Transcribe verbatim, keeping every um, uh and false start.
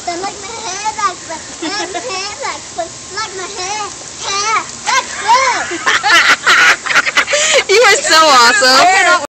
Then like my hair like this, and my hair like this, like my hair, hair, like this. You are so awesome.